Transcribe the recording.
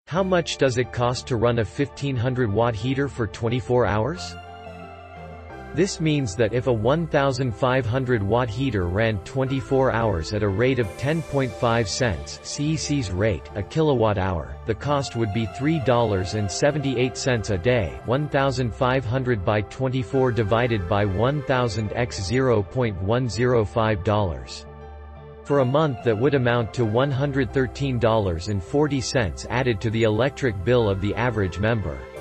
How much does it cost to run a 1500-watt heater for 24 hours? This means that if a 1500-watt heater ran 24 hours at a rate of 10.5 cents (CEC's rate) a kilowatt-hour, the cost would be $3.78 a day. 1500 by 24 divided by 1000 x $0.105. For a month that would amount to $113.40 added to the electric bill of the average member.